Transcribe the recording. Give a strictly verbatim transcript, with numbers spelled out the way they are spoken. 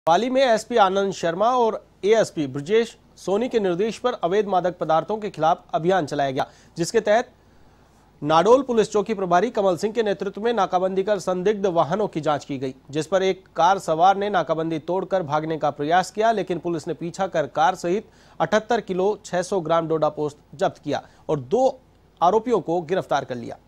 पाली में एसपी आनंद शर्मा और एएसपी ब्रजेश सोनी के निर्देश पर अवैध मादक पदार्थों के खिलाफ अभियान चलाया गया, जिसके तहत नाडोल पुलिस चौकी प्रभारी कमल सिंह के नेतृत्व में नाकाबंदी कर संदिग्ध वाहनों की जांच की गई, जिस पर एक कार सवार ने नाकाबंदी तोड़कर भागने का प्रयास किया, लेकिन पुलिस ने पीछा कर कार सहित अठहत्तर किलो छह सौ ग्राम डोडा पोस्त जब्त किया और दो आरोपियों को गिरफ्तार कर लिया।